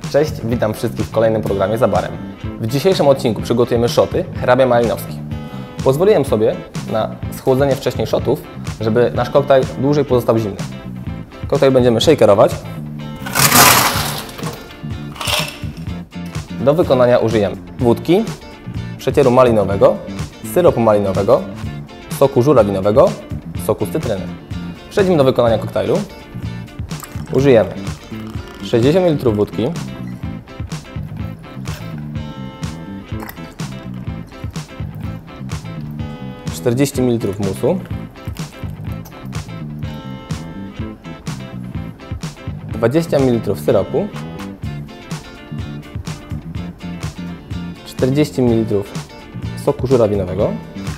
Cześć, witam wszystkich w kolejnym programie Za Barem. W dzisiejszym odcinku przygotujemy szoty hrabia malinowski. Pozwoliłem sobie na schłodzenie wcześniej szotów, żeby nasz koktajl dłużej pozostał zimny. Koktajl będziemy shakerować. Do wykonania użyjemy wódki, przecieru malinowego, syropu malinowego, soku żurawinowego, soku z cytryny. Przejdźmy do wykonania koktajlu. Użyjemy 60 ml wódki, 40 ml musu, 20 ml syropu, 40 ml soku żurawinowego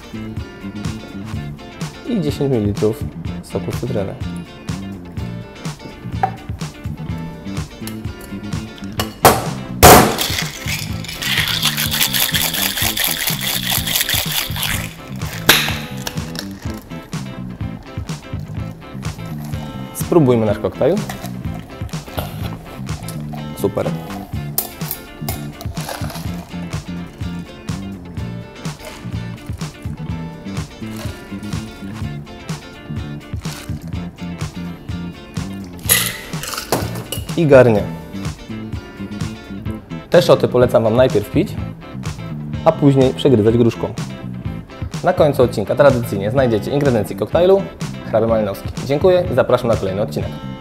i 10 ml soku z cytryny. Spróbujmy nasz koktajl. Super. I garnie. Te szoty polecam Wam najpierw pić, a później przegryzać gruszką. Na końcu odcinka tradycyjnie znajdziecie ingrediencje koktajlu hrabia malinowski. Dziękuję i zapraszam na kolejny odcinek.